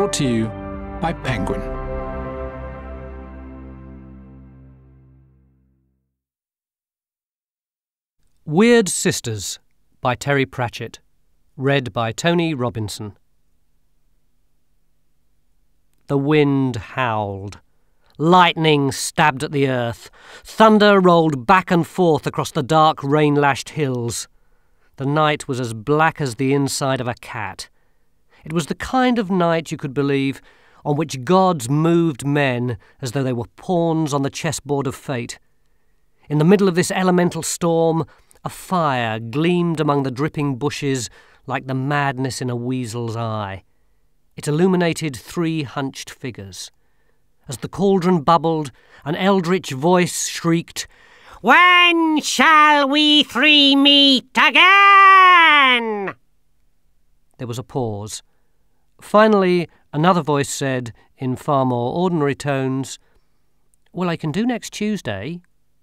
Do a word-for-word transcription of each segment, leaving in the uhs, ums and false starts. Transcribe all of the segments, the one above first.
brought to you by Penguin. Wyrd Sisters by Terry Pratchett. Read by Tony Robinson. The wind howled. Lightning stabbed at the earth. Thunder rolled back and forth across the dark, rain-lashed hills. The night was as black as the inside of a cat. It was the kind of night, you could believe, on which gods moved men as though they were pawns on the chessboard of fate. In the middle of this elemental storm, a fire gleamed among the dripping bushes like the madness in a weasel's eye. It illuminated three hunched figures. As the cauldron bubbled, an eldritch voice shrieked, "When shall we three meet again?" There was a pause. Finally, another voice said, in far more ordinary tones, "Well, I can do next Tuesday."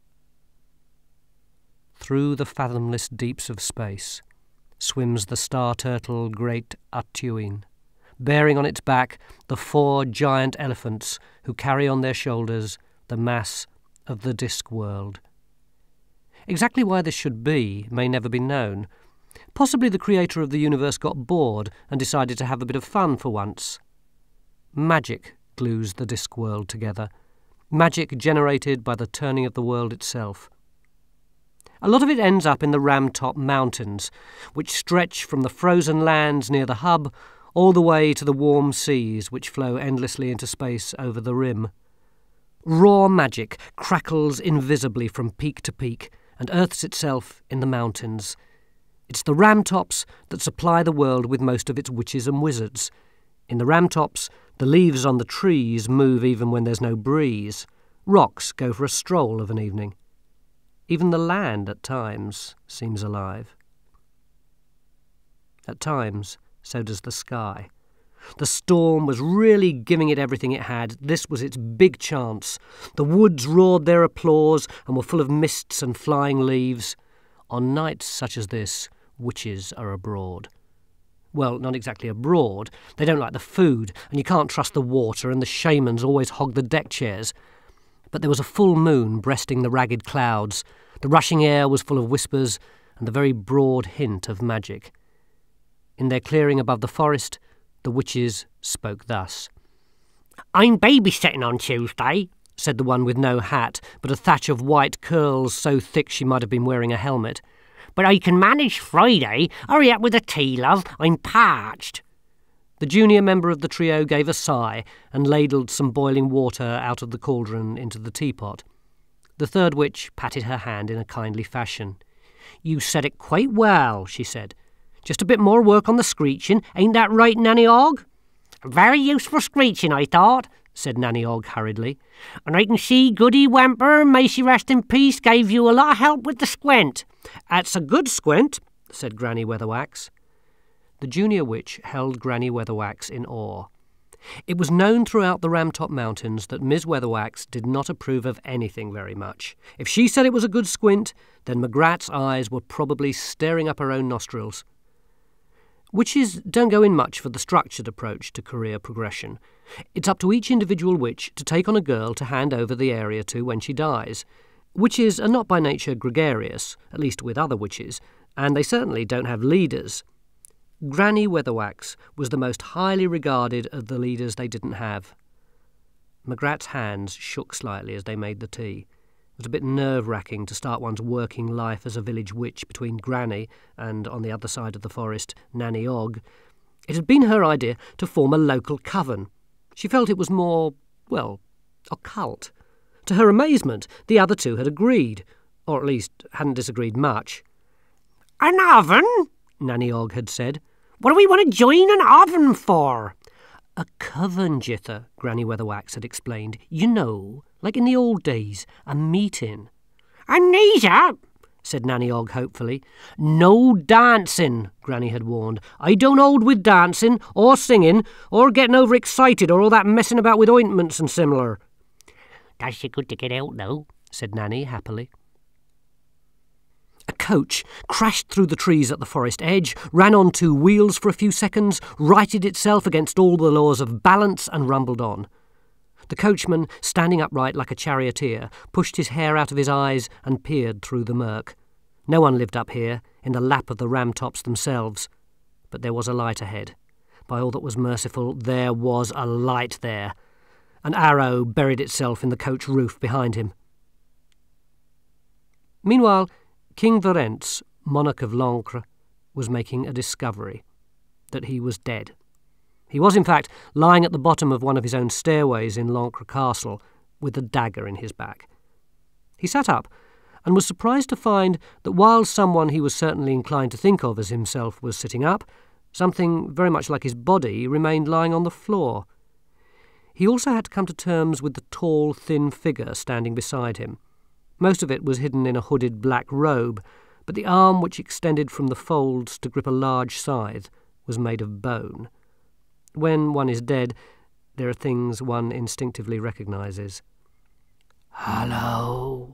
Through the fathomless deeps of space swims the star-turtle great Atuin, bearing on its back the four giant elephants who carry on their shoulders the mass of the Discworld. Exactly why this should be may never be known. Possibly the creator of the universe got bored and decided to have a bit of fun for once. Magic glues the Discworld together, magic generated by the turning of the world itself. A lot of it ends up in the Ramtop Mountains, which stretch from the frozen lands near the hub all the way to the warm seas which flow endlessly into space over the rim. Raw magic crackles invisibly from peak to peak and earths itself in the mountains. It's the Ramtops that supply the world with most of its witches and wizards. In the Ramtops, the leaves on the trees move even when there's no breeze. Rocks go for a stroll of an evening. Even the land, at times, seems alive. At times, so does the sky. The storm was really giving it everything it had. This was its big chance. The woods roared their applause and were full of mists and flying leaves. On nights such as this, witches are abroad. Well, not exactly abroad. They don't like the food, and you can't trust the water, and the shamans always hog the deck chairs. But there was a full moon breasting the ragged clouds. The rushing air was full of whispers and the very broad hint of magic. In their clearing above the forest, the witches spoke thus. "I'm babysitting on Tuesday," said the one with no hat, but a thatch of white curls so thick she might have been wearing a helmet. "But I can manage Friday. Hurry up with the tea, love. I'm parched." The junior member of the trio gave a sigh and ladled some boiling water out of the cauldron into the teapot. The third witch patted her hand in a kindly fashion. "You said it quite well," she said. "Just a bit more work on the screeching. Ain't that right, Nanny Og?" "Very useful screeching, I thought," said Nanny Og hurriedly. "And I can see Goody Whamper, may she rest in peace, gave you a lot of help with the squint." "That's a good squint," said Granny Weatherwax. The junior witch held Granny Weatherwax in awe. It was known throughout the Ramtop Mountains that Miss Weatherwax did not approve of anything very much. If she said it was a good squint, then McGrath's eyes were probably staring up her own nostrils. Witches don't go in much for the structured approach to career progression. It's up to each individual witch to take on a girl to hand over the area to when she dies. Witches are not by nature gregarious, at least with other witches, and they certainly don't have leaders. Granny Weatherwax was the most highly regarded of the leaders they didn't have. McGrath's hands shook slightly as they made the tea. It was a bit nerve-wracking to start one's working life as a village witch between Granny and, on the other side of the forest, Nanny Og. It had been her idea to form a local coven. She felt it was more, well, occult. To her amazement, the other two had agreed, or at least hadn't disagreed much. "An oven?" Nanny Og had said. "What do we want to join an oven for?" "A coven, Jither," Granny Weatherwax had explained. "You know, like in the old days, a meeting." "Amnesia," said Nanny Og hopefully. "No dancing," Granny had warned. "I don't hold with dancing, or singing, or getting overexcited, or all that messing about with ointments and similar." "Does you good to get out, though," said Nanny happily. A coach crashed through the trees at the forest edge, ran on two wheels for a few seconds, righted itself against all the laws of balance, and rumbled on. The coachman, standing upright like a charioteer, pushed his hair out of his eyes and peered through the murk. No one lived up here, in the lap of the ram-tops themselves. But there was a light ahead. By all that was merciful, there was a light there. An arrow buried itself in the coach roof behind him. Meanwhile, King Wyrd, monarch of L'Ancre, was making a discovery, that he was dead. He was, in fact, lying at the bottom of one of his own stairways in L'Ancre Castle, with a dagger in his back. He sat up, and was surprised to find that while someone he was certainly inclined to think of as himself was sitting up, something very much like his body remained lying on the floor. He also had to come to terms with the tall, thin figure standing beside him. Most of it was hidden in a hooded black robe, but the arm which extended from the folds to grip a large scythe was made of bone. When one is dead, there are things one instinctively recognises. "Hello!"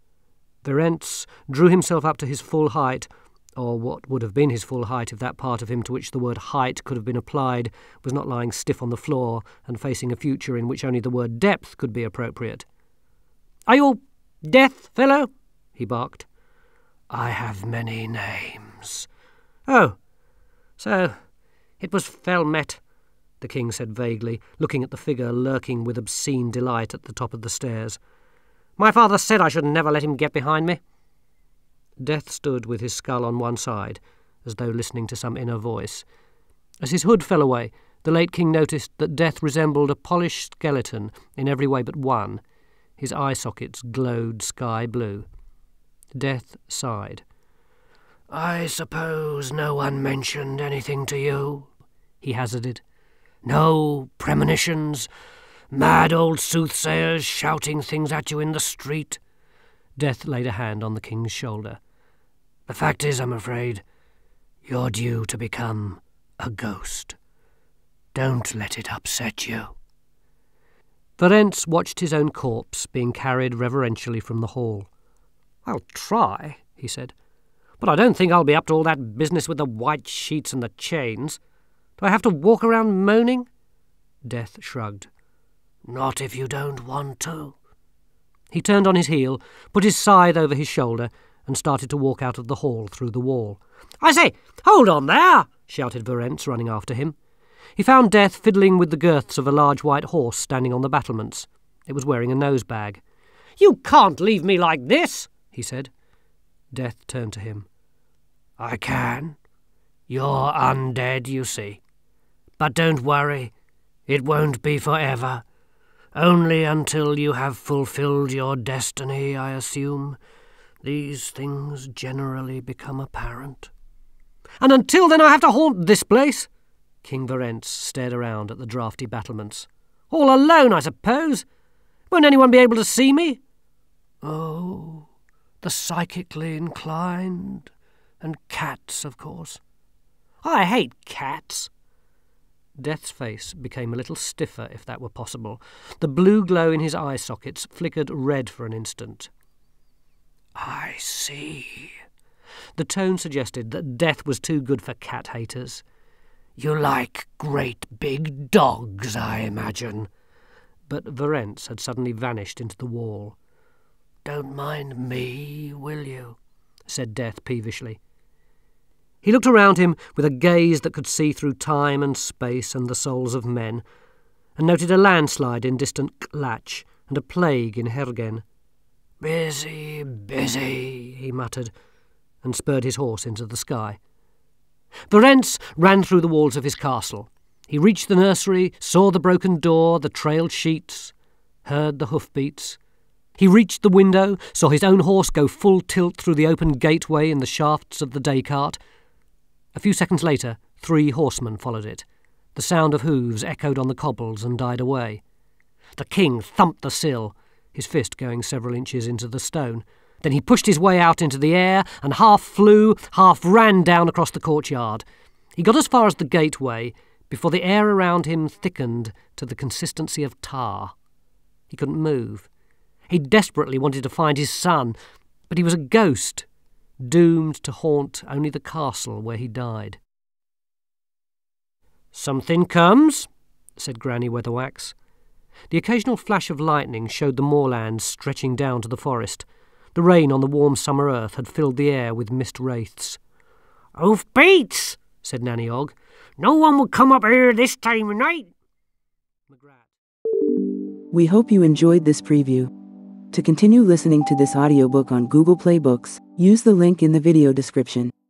Wyrd drew himself up to his full height, or what would have been his full height if that part of him to which the word height could have been applied was not lying stiff on the floor and facing a future in which only the word depth could be appropriate. "Are you Death, fellow?" he barked. "I have many names." "Oh, so it was Felmet," the king said vaguely, looking at the figure lurking with obscene delight at the top of the stairs. "My father said I should never let him get behind me." Death stood with his skull on one side, as though listening to some inner voice. As his hood fell away, the late king noticed that Death resembled a polished skeleton in every way but one. His eye sockets glowed sky blue. Death sighed. "I suppose no one mentioned anything to you?" he hazarded. "No premonitions? Mad old soothsayers shouting things at you in the street?" Death laid a hand on the king's shoulder. "The fact is, I'm afraid, you're due to become a ghost. Don't let it upset you." Wyrd watched his own corpse being carried reverentially from the hall. "I'll try," he said, "but I don't think I'll be up to all that business with the white sheets and the chains. Do I have to walk around moaning?" Death shrugged. "Not if you don't want to." He turned on his heel, put his scythe over his shoulder, and started to walk out of the hall through the wall. "I say, hold on there!" shouted Wyrd, running after him. He found Death fiddling with the girths of a large white horse standing on the battlements. It was wearing a nose-bag. "You can't leave me like this," he said. Death turned to him. "I can. You're undead, you see. But don't worry, it won't be forever. Only until you have fulfilled your destiny, I assume. These things generally become apparent." "And until then I have to haunt this place?" King Wyrd stared around at the draughty battlements. "All alone, I suppose? Won't anyone be able to see me?" "Oh, the psychically inclined. And cats, of course." "I hate cats." Death's face became a little stiffer, if that were possible. The blue glow in his eye sockets flickered red for an instant. "I see." The tone suggested that Death was too good for cat haters. "You like great big dogs, I imagine." But Wyrd had suddenly vanished into the wall. "Don't mind me, will you?" said Death peevishly. He looked around him with a gaze that could see through time and space and the souls of men, and noted a landslide in distant Klatch and a plague in Hergen. "Busy, busy," he muttered, and spurred his horse into the sky. Wyrd ran through the walls of his castle. He reached the nursery, saw the broken door, the trailed sheets, heard the hoofbeats. He reached the window, saw his own horse go full tilt through the open gateway in the shafts of the day-cart. A few seconds later, three horsemen followed it. The sound of hooves echoed on the cobbles and died away. The king thumped the sill, his fist going several inches into the stone. Then he pushed his way out into the air and half flew, half ran down across the courtyard. He got as far as the gateway before the air around him thickened to the consistency of tar. He couldn't move. He desperately wanted to find his son, but he was a ghost. doomed to haunt only the castle where he died. "Something comes," said Granny Weatherwax. The occasional flash of lightning showed the moorlands stretching down to the forest. The rain on the warm summer earth had filled the air with mist wraiths. "Oof beats," said Nanny Og. "No one would come up here this time of night." We hope you enjoyed this preview. To continue listening to this audiobook on Google Play Books, use the link in the video description.